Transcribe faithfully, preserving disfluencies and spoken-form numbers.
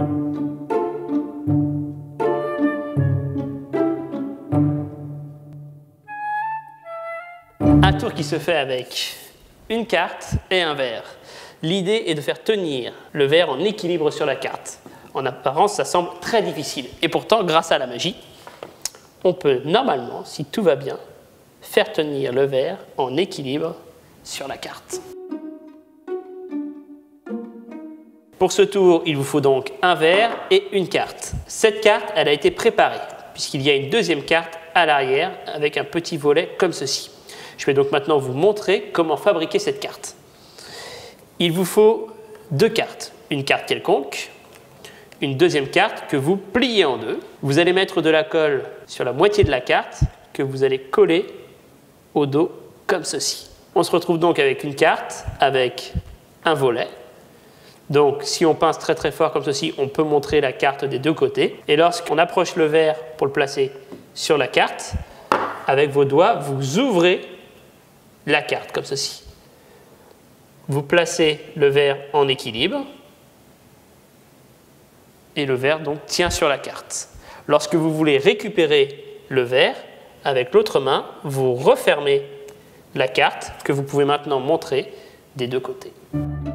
Un tour qui se fait avec une carte et un verre. L'idée est de faire tenir le verre en équilibre sur la carte. En apparence, ça semble très difficile. Et pourtant, grâce à la magie, on peut normalement, si tout va bien, faire tenir le verre en équilibre sur la carte. Pour ce tour, il vous faut donc un verre et une carte. Cette carte, elle a été préparée, puisqu'il y a une deuxième carte à l'arrière avec un petit volet comme ceci. Je vais donc maintenant vous montrer comment fabriquer cette carte. Il vous faut deux cartes, une carte quelconque, une deuxième carte que vous pliez en deux. Vous allez mettre de la colle sur la moitié de la carte que vous allez coller au dos comme ceci. On se retrouve donc avec une carte avec un volet. Donc si on pince très très fort comme ceci, on peut montrer la carte des deux côtés. Et lorsqu'on approche le verre pour le placer sur la carte, avec vos doigts, vous ouvrez la carte comme ceci. Vous placez le verre en équilibre et le verre donc tient sur la carte. Lorsque vous voulez récupérer le verre, avec l'autre main, vous refermez la carte que vous pouvez maintenant montrer des deux côtés.